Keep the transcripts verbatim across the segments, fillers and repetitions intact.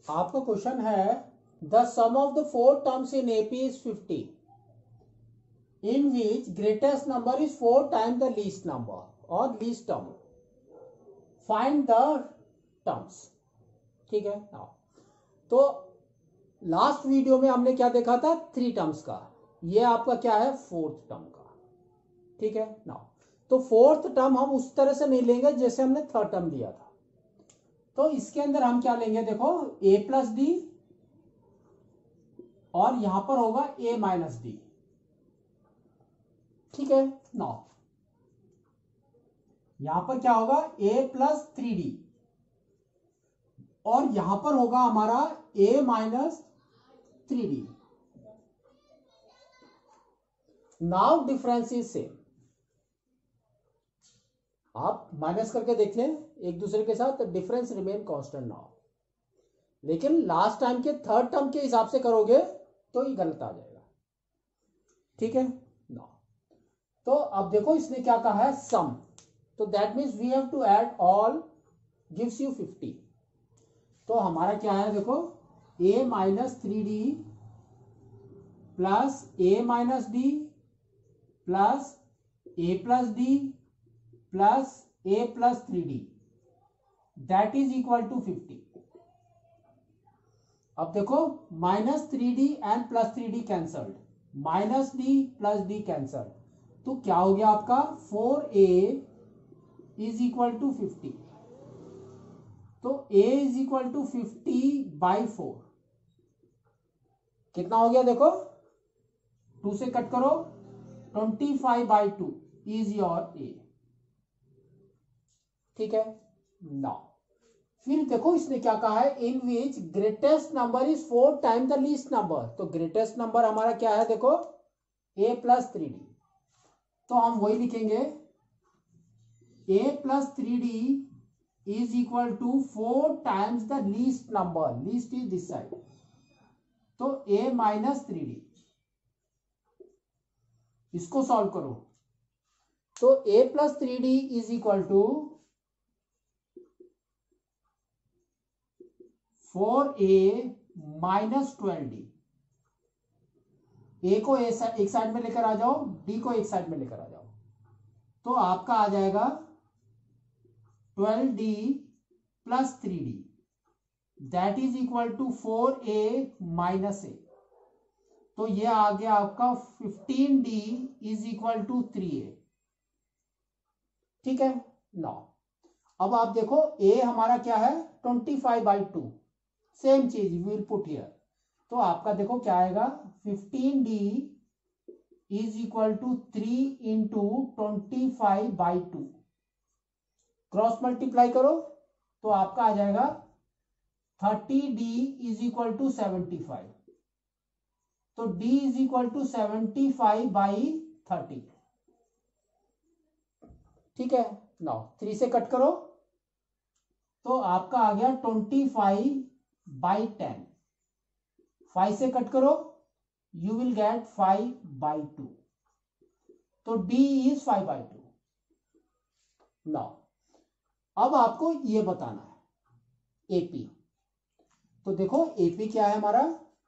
आपका क्वेश्चन है the sum of the four terms in AP is fifty in which greatest number is four time the least number और least term. Find the terms. ठीक है now, तो last video में हमने क्या देखा था, थ्री टर्म्स का, ये आपका क्या है फोर्थ टर्म का। ठीक है नाउ, तो फोर्थ टर्म हम उस तरह से नहीं लेंगे जैसे हमने थर्ड टर्म लिया था। तो इसके अंदर हम क्या लेंगे, देखो a प्लस डी और यहां पर होगा a माइनस डी। ठीक है नाउ, यहां पर क्या होगा a प्लस थ्री डी और यहां पर होगा हमारा a minus three D. Now difference is same, आप माइनस करके देख लें एक दूसरे के साथ, डिफरेंस रिमेन कांस्टेंट नाउ। लेकिन लास्ट टाइम के थर्ड टर्म के हिसाब से करोगे तो ये गलत आ जाएगा। ठीक है नाउ, तो अब देखो इसने क्या कहा है सम, तो that means we have to add all gives you fifty. तो हमारा क्या है देखो a minus three D plus A minus D plus A plus D plus a plus three D that is equal to fifty. अब देखो minus three D and plus three D cancelled, minus D plus D cancelled, तो क्या हो गया आपका four A is equal to fifty. तो a is equal to fifty by four, कितना हो गया देखो, टू से कट करो, twenty five by two is your a। ठीक है नाउ, फिर देखो इसने क्या कहा है in which greatest number is four time the least number. तो ग्रेटेस्ट नंबर हमारा क्या है देखो a प्लस थ्री डी, तो हम वही लिखेंगे a plus three D is equal to four times the least number, least is this side, तो a माइनस थ्री डी। इसको सॉल्व करो, तो a plus three D is equal to four A minus twelve D. A को A सा, एक side में लेकर आ जाओ, डी को एक साइड में लेकर आ जाओ, तो आपका आ जाएगा twelve D plus three D that is equal to four A minus A. तो ये आ गया आपका fifteen D is equal to three A. ठीक है नाउ, अब आप देखो a हमारा क्या है twenty five by two, same चीज विल पुट हियर, तो आपका देखो क्या आएगा fifteen D is equal to three into twenty five by two, cross multiply करो तो आपका आ जाएगा thirty D is equal to seventy five. तो d is equal to seventy five by thirty. ठीक है नाउ, थ्री से कट करो तो आपका आ गया twenty five by ten, five से कट करो you will get five by two, तो d is five by two. Now अब आपको ये बताना है एपी, तो देखो एपी क्या है हमारा,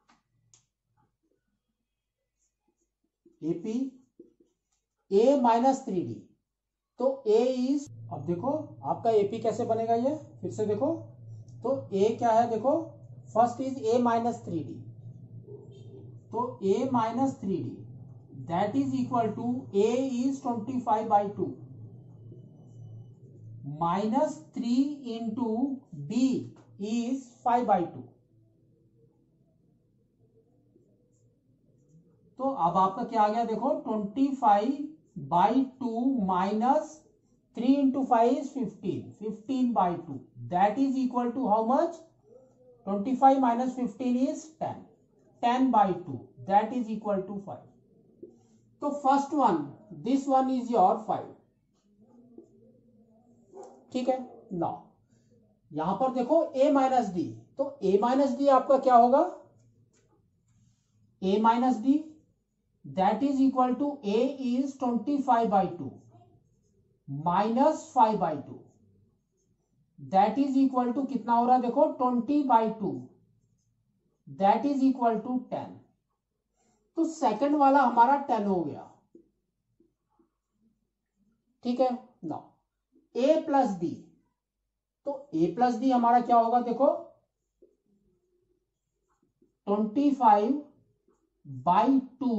AP a minus three D, तो a इज, अब देखो आपका एपी कैसे बनेगा, ये फिर से देखो, तो a क्या है देखो, first is a minus three D, तो a minus three D that is equal to a is twenty five by two minus three into D is five by two. तो अब आपका क्या आ गया देखो twenty five by two minus three into five is fifteen, fifteen by two that is equal to how much, twenty five minus fifteen is ten, ten by two that is equal to five. तो first one this one is your five. ठीक है now, यहां पर देखो a minus D, तो a minus D आपका क्या होगा, a minus D that is equal to a is twenty five by two minus five by two that is equal to कितना हो रहा है देखो twenty by two, that is equal to ten. तो second वाला हमारा टेन हो गया, ठीक है ना। ए प्लस डी, तो ए प्लस डी हमारा क्या होगा, देखो twenty five by two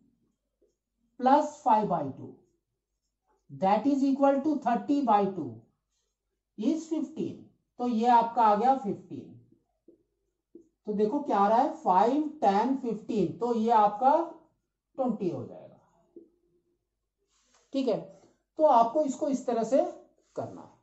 plus five by two that is equal to thirty by two is fifteen. तो ये आपका आ गया फिफ्टीन। तो देखो क्या आ रहा है, फाइव टेन फिफ्टीन, तो ये आपका ट्वेंटी हो जाएगा, ठीक है। तो आपको इसको इस तरह से करना है।